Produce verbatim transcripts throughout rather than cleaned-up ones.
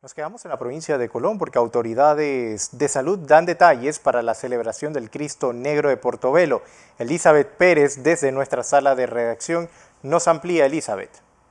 Nos quedamos en la provincia de Colón porque autoridades de salud dan detalles para la celebración del Cristo Negro de Portobelo. Elizabeth Pérez, desde nuestra sala de redacción, nos amplía. Elizabeth.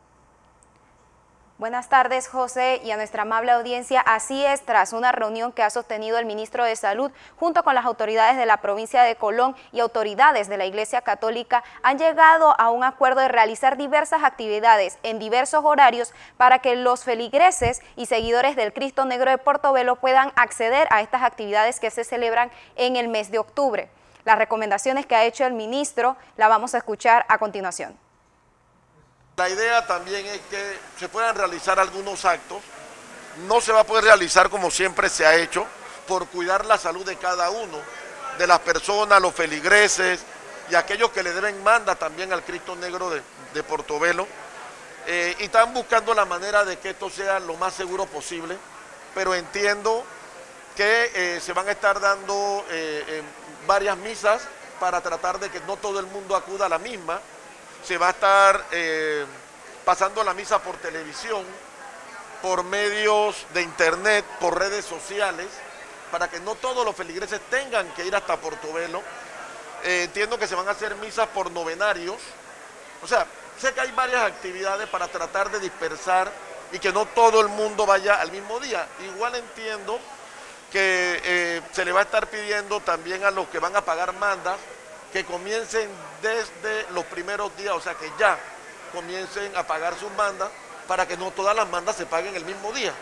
Buenas tardes, José, y a nuestra amable audiencia. Así es, tras una reunión que ha sostenido el ministro de Salud junto con las autoridades de la provincia de Colón y autoridades de la Iglesia Católica, han llegado a un acuerdo de realizar diversas actividades en diversos horarios para que los feligreses y seguidores del Cristo Negro de Portobelo puedan acceder a estas actividades que se celebran en el mes de octubre. Las recomendaciones que ha hecho el ministro la vamos a escuchar a continuación. La idea también es que se puedan realizar algunos actos. No se va a poder realizar como siempre se ha hecho, por cuidar la salud de cada uno, de las personas, los feligreses y aquellos que le deben manda también al Cristo Negro de, de Portobelo. Eh, y están buscando la manera de que esto sea lo más seguro posible, pero entiendo que eh, se van a estar dando eh, eh, varias misas para tratar de que no todo el mundo acuda a la misma. Se va a estar eh, pasando la misa por televisión, por medios de internet, por redes sociales, para que no todos los feligreses tengan que ir hasta Portobelo. Eh, entiendo que se van a hacer misas por novenarios. O sea, sé que hay varias actividades para tratar de dispersar y que no todo el mundo vaya al mismo día. Igual entiendo que eh, se le va a estar pidiendo también a los que van a pagar mandas que comiencen desde los primeros días, o sea que ya comiencen a pagar sus mandas para que no todas las mandas se paguen el mismo día.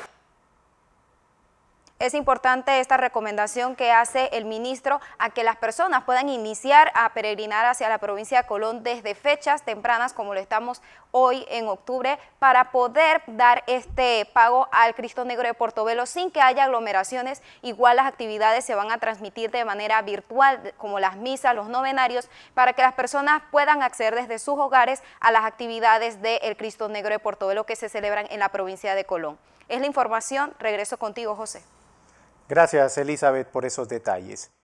Es importante esta recomendación que hace el ministro a que las personas puedan iniciar a peregrinar hacia la provincia de Colón desde fechas tempranas como lo estamos hoy en octubre para poder dar este pago al Cristo Negro de Portobelo sin que haya aglomeraciones. Igual las actividades se van a transmitir de manera virtual como las misas, los novenarios, para que las personas puedan acceder desde sus hogares a las actividades del Cristo Negro de Portobelo que se celebran en la provincia de Colón. Es la información, regreso contigo, José. Gracias, Elizabeth, por esos detalles.